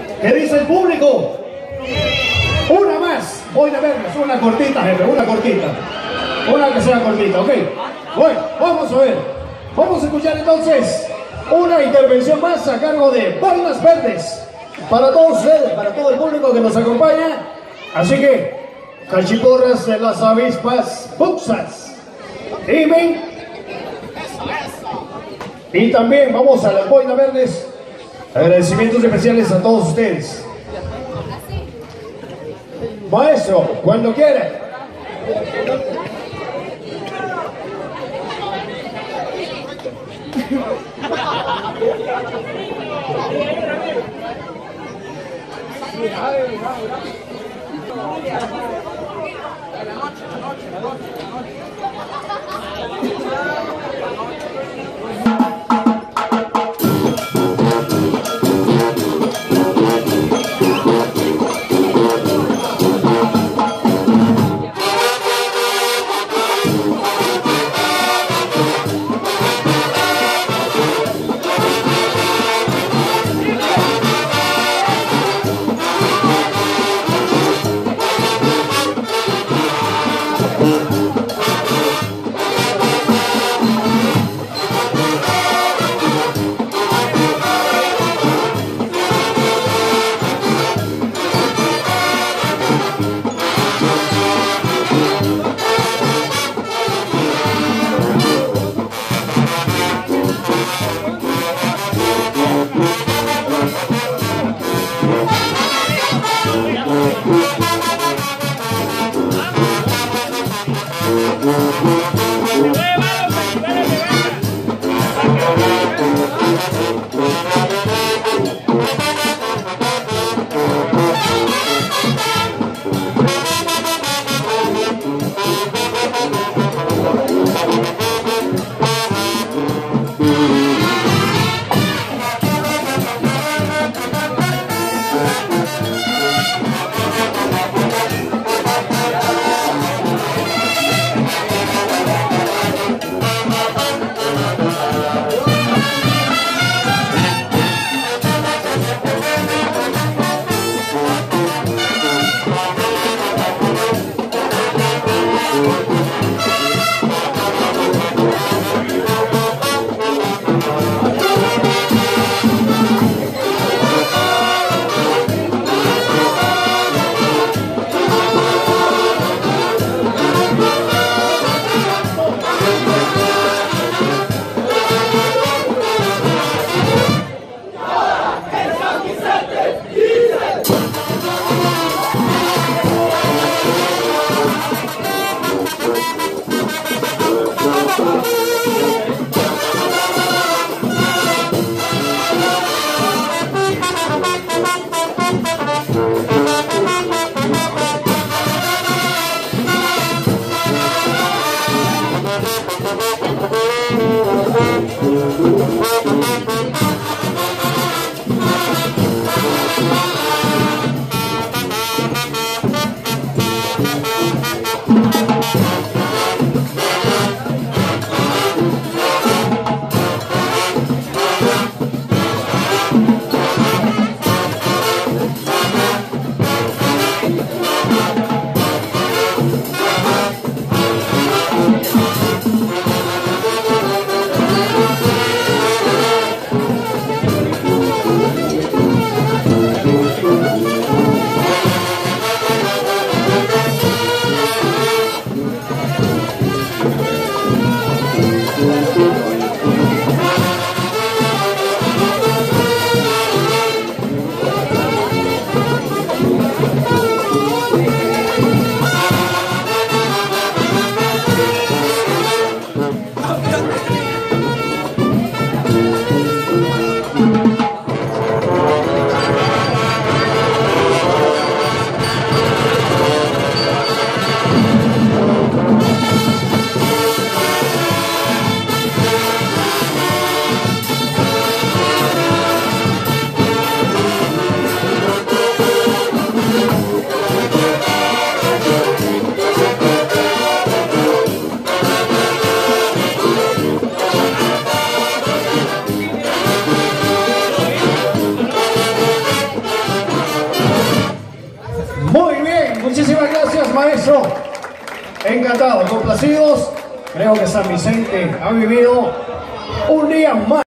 ¿Qué dice el público? Una más. Voy a verles, una cortita, jefe, una cortita. Una que sea cortita, ¿ok? Bueno, vamos a ver. Vamos a escuchar entonces una intervención más a cargo de Boinas Verdes. Para todos ustedes, para todo el público que nos acompaña. Así que, cachiporras de las avispas buxas. Dime. Y también vamos a las Boinas Verdes. Agradecimientos especiales a todos ustedes. Maestro, cuando quiera. Muchísimas gracias, maestro. Encantado, complacidos. Creo que San Vicente ha vivido un día más.